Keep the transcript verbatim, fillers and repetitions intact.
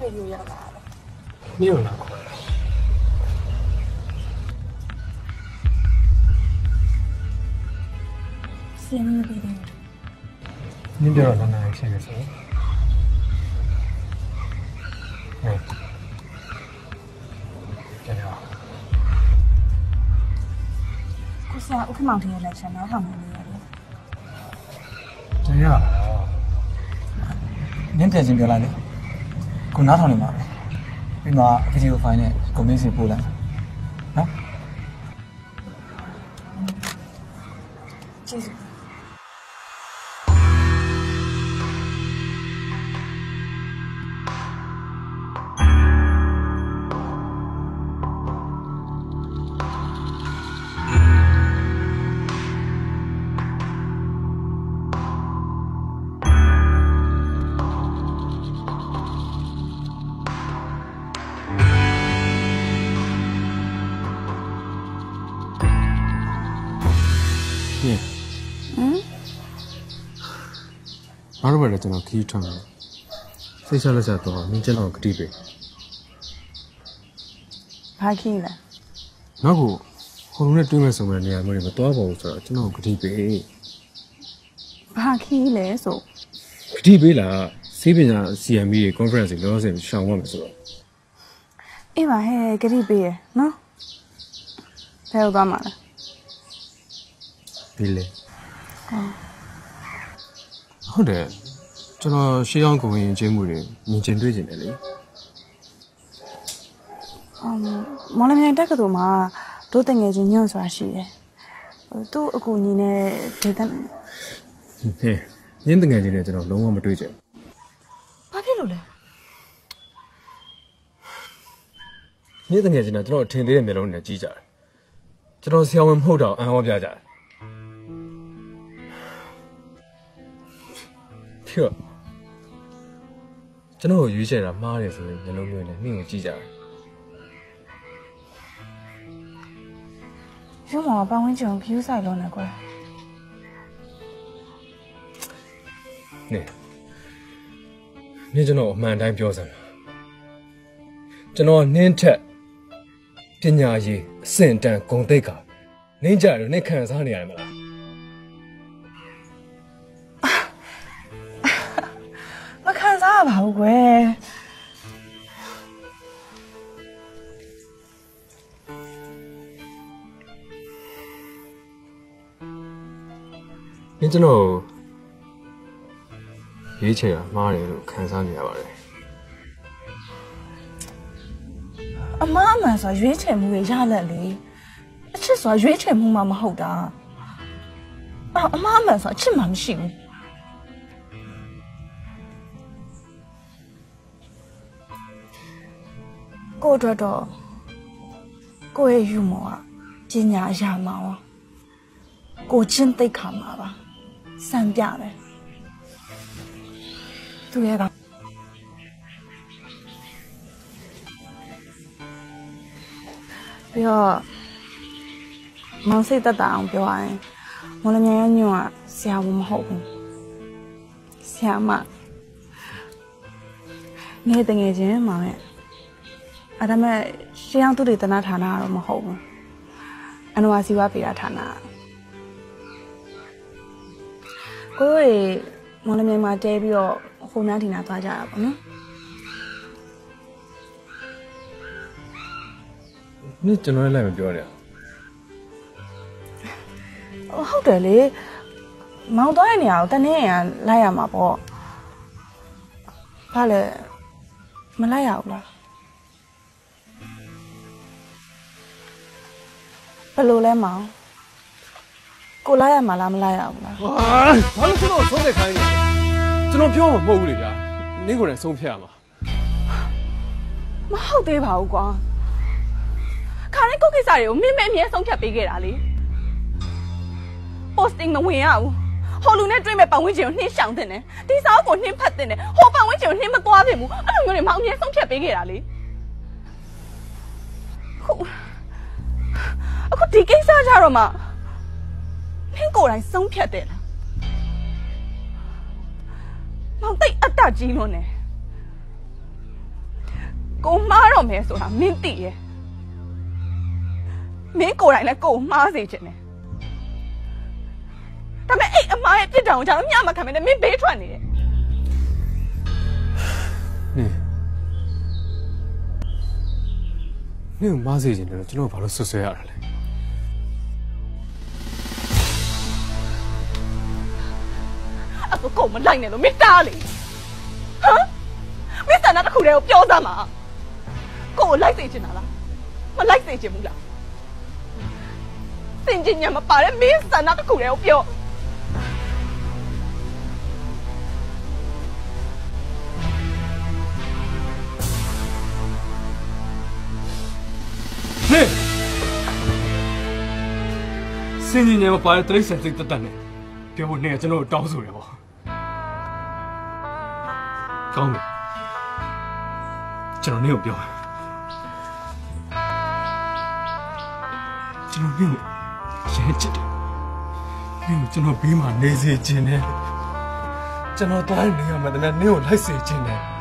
里有要来了。 你有哪块？ 先那边的。 你别让他拿去个什么？哎，这样。 我想我看毛天来吃，哪好没的。 这样。 您别进别来的，我哪趟你嘛？你妈飞机有发现，我没事过来，啊？ 记住。 ဘာလို့လဲကျွန်တော်ခီးထွက်မယ်စိတ်ချလက်ချတော့နင်းကျွန်တော်ဂတိပဲဘာခီးလဲနောက်ကိုဟိုလုံးနဲ့တွေးမဲ့ဆုံမဲ့နေရာမျိုးတွေမတော်ပါဘူးဆိုတော့ကျွန်တော်ဂတိပဲဘာခီးလဲဆိုဂတိပေးလားစေးပညာ C M B ရဲ့ conference ကိုလောဆယ်ရှောင်ရမယ်ဆိုတော့အေးပါဟဲ့ဂတိပေးရနော်ဘယ်လိုသွားမှာလဲပြီးလေဟုတ်တယ်ကျွန်တော်ရှေးအောင်ကိုဝင်ချင်းမှုတွေမြင်ကျင်တွေ့ကျင်တယ်လေအမ်မော်လမြိုင်တက်ကတူမှာတို့တငယ်ချင်းညွန့်စွာရှိတယ်သူ့အကူညီနဲ့ဒေသဟဲ့ညင်းတငယ်ချင်းနဲ့ကျွန်တော်လုံးဝမတွေ့ကြဘူးဘာဖြစ်လို့လဲညင်းတငယ်ချင်းကကျွန်တော်အထင်သေးတဲ့မျိုးလုံးနဲ့ကြီးကြတယ်ကျွန်တော်ဆရာဝန်မဟုတ်တော့အံ့ဩပြကြတယ်ဖြစ်ကျွန်တော်ကိုရွေးချယ်တာမှားတယ်ဆိုရင်မျိုးလုံးမျိုးနဲ့နှင်းကိုကြီးကြတယ်ရုံးမှာပတ်ဝန်းကျင်ဖြူးဆိုင်လုံးနဲ့ကွယ်နေနေကျွန်တော်အမှန်တိုင်းပြောစမ်းကျွန်တော်နင်းထက်ပညာရေးအဆင့်တန်းဂုဏ်သိက္ခာနင်းကြတယ်နင်းခံစားနေရတယ်မလားမခံစားရပါဘူးကွယ်နင်းကျွန်တော်ရေးချယ်တာမှားတယ်လို့ခံစားနေရပါတယ်အမအမှန်ဆိုရွေးချယ်မှုရရလက်လေအချစ်ဆိုရွေးချယ်မှုမှမဟုတ်တာအဲ့အမအမှန်ဆိုအချစ်မှမရှိဘူးကိုအတွက်တော့ကိုရဲ့ယူမောကပညာရမှာပါကိုချင်းသိခါမှာပါစံပြတယ်သူရဲ့ကပြီးတော့မောင်စိတ်တက်တာအောင်ပြောရရင်မော်လမြိုင်ညွန့်ကဆရာဝန်မဟုတ်ဘူးဆရာမငယ်တငယ်ချင်းမောင်ရဲ့အဲ့ဒါမဲ့ရှေးအောင်သူတွေတနာဌာနကတော့မဟုတ်ဘူးအနဝစီဝပေတာဌာနကိုယ်တွေမော်လမြိုင်မှာတဲပြီးတော့ဟိုနားဒီနာသွားကြတာပေါ့နော်နင်းကျွန်တော်လည်းမပြောရဟုတ်တယ်လေမောင်သွားတဲ့နေရာကိုတနေ့ရလိုက်ရမှာပေါ့ဘာလဲမလိုက်ရဘူးလားဘယ်လိုလဲမောင်ကိုလိုက်ရမှာလားမလိုက်ရဘူးလားဟာဘာလို့ကျွန်တော်ဆုံးဖြတ်ခိုင်းနေလဲကျွန်တော်ပြောမှာမဟုတ်ဘူးလေဗျာနင်းကိုလည်းဆုံးဖြတ်ရမှာမဟုတ်သေးပါဘူးကွာခါတိုင်းကိုကိစ္စတွေကိုမင်းမဲအမြဲဆုံးဖြတ်ပေးခဲ့တာလေ posting မဝင်ရဘူးဟိုလူနဲ့တွေ့မဲ့ပတ်ဝန်းကျင်ကိုနှင်းရှောင်တဲ့နဲ့ဒီစာအုပ်ကိုနှင်းဖတ်တဲ့နဲ့ဟိုပတ်ဝန်းကျင်ကိုနှင်းမသွားပြင်ဘူးအဲ့လိုမျိုးတွေမအောင်မြင်ဆုံးဖြတ်ပေးခဲ့တာလေဟုတ်အခုဒီကိစ္စကြတော့မှနှင်းကိုယ်တိုင်ဆုံးဖြတ်တယ်လားမောင်တိတ်အတ္တကြီးလို့နဲ့ကိုမားတော့မယ်ဆိုတာမင်းသိရဲ့မင်းကိုယ်တိုင်လည်းကိုမားစေချင်တယ်ဒါပေမဲ့အဲ့အမားရဲ့ပြစ်ဒဏ်ကိုကျွန်တော်မျှမခံမနဲ့မင်းဘေးထွက်နေတယ်နင်နင်မားစေချင်တယ်လို့ကျွန်တော်ဘာလို့ဆွဆွဲရတာလဲအခုကိုမလိုက်နဲ့လို့မင်းတားလေဟမ်မင်းစံနာတစ်ခုတည်းကိုပြောစမ်းပါကိုကိုလိုက်စေချင်တာလားမလိုက်စေချင်ဘူးလားစင်ကျင်ညမပါတဲ့မင်းစံနာတစ်ခုတည်းကိုပြောဟေးစင်ကျင်ညမပါတဲ့တရိတ်ဆန်စိတ်တက်တက်နဲ့ပြောဖို့နေကျွန်တော်တောင်းဆိုရပါကောင်းတယ်ကျွန်တော်နေကိုပြောကျွန်တော်နေကိုရဲချစ်တယ်နေကိုကျွန်တော်ဘေးမှာနေစေခြင်းနဲ့ကျွန်တော်သွားနေရမှတည်းကနေကိုလိုက်စေခြင်းနဲ့